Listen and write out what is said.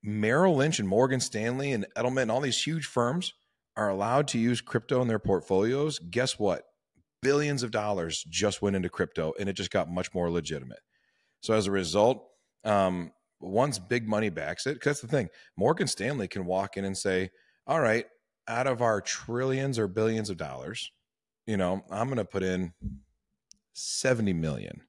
Merrill Lynch and Morgan Stanley and Edelman and all these huge firms are allowed to use crypto in their portfolios. Guess what? Billions of dollars just went into crypto, and it just got much more legitimate. So as a result, once big money backs it, because that's the thing, Morgan Stanley can walk in and say, all right, out of our trillions or billions of dollars, I'm going to put in 70 million.